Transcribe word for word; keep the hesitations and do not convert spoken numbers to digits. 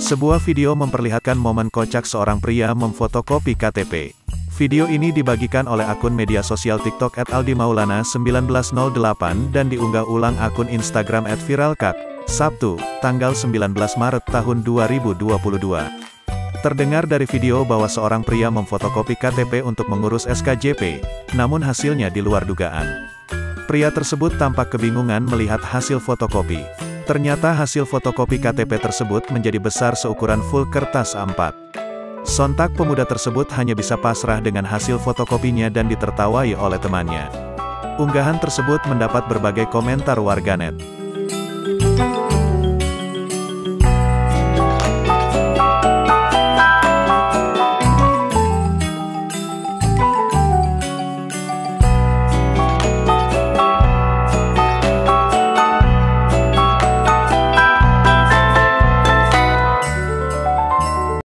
Sebuah video memperlihatkan momen kocak seorang pria memfotokopi K T P. Video ini dibagikan oleh akun media sosial TikTok et aldi maulana seribu sembilan ratus delapan dan diunggah ulang akun Instagram et viralkak, Sabtu, tanggal sembilan belas Maret tahun dua ribu dua puluh dua. Terdengar dari video bahwa seorang pria memfotokopi K T P untuk mengurus S K J P, namun hasilnya di luar dugaan. Pria tersebut tampak kebingungan melihat hasil fotokopi. Ternyata hasil fotokopi K T P tersebut menjadi besar seukuran full kertas A empat. Sontak pemuda tersebut hanya bisa pasrah dengan hasil fotokopinya dan ditertawai oleh temannya. Unggahan tersebut mendapat berbagai komentar warganet.